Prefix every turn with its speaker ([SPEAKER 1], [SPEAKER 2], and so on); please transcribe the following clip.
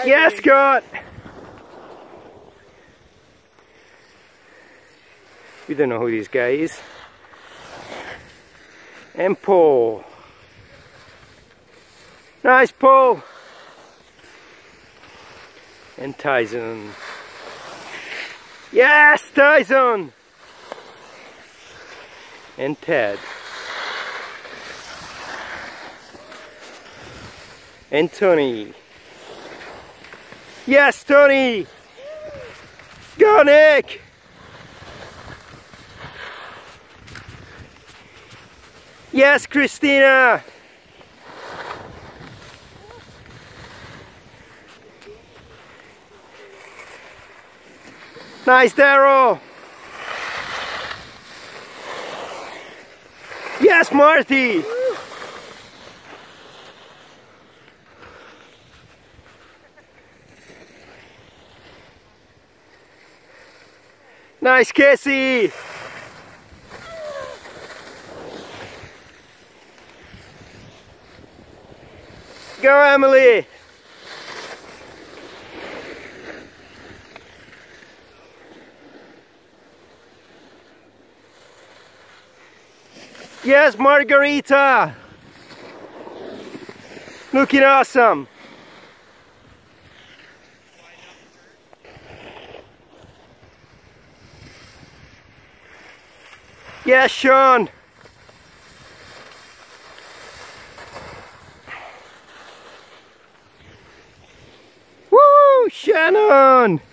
[SPEAKER 1] Yes, Scott! We don't know who this guy is. And Paul. Nice, Paul! And Tyson. Yes, Tyson! And Ted. And Tony. Yes, Tony! Go, Nick! Yes, Christina! Nice, Daryl! Yes, Marty! Nice, Casey! Go, Emily! Yes, Margarita! Looking awesome! Yes, Sean! Woo! Shannon!